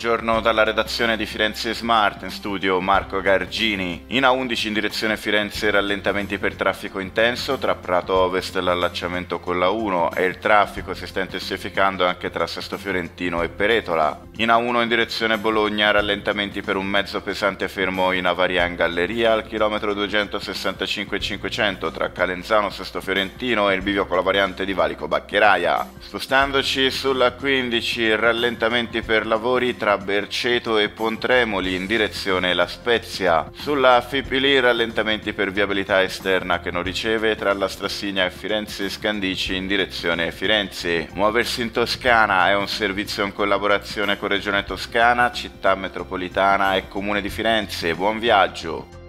buongiorno dalla redazione di Firenze Smart, in studio Marco Gargini. In A11 in direzione Firenze rallentamenti per traffico intenso tra Prato Ovest e l'allacciamento con la 1 e il traffico si sta intensificando anche tra Sesto Fiorentino e Peretola. In A1 in direzione Bologna rallentamenti per un mezzo pesante fermo in Avaria in Galleria al chilometro 265,500 tra Calenzano Sesto Fiorentino e il bivio con la variante di Valico Baccheraia. Spostandoci sulla 15 rallentamenti per lavori tra Berceto e Pontremoli in direzione La Spezia. Sulla Fipili rallentamenti per viabilità esterna che non riceve tra la Strassigna e Firenze Scandici in direzione Firenze. Muoversi in Toscana è un servizio in collaborazione con Regione Toscana, Città Metropolitana e Comune di Firenze. Buon viaggio!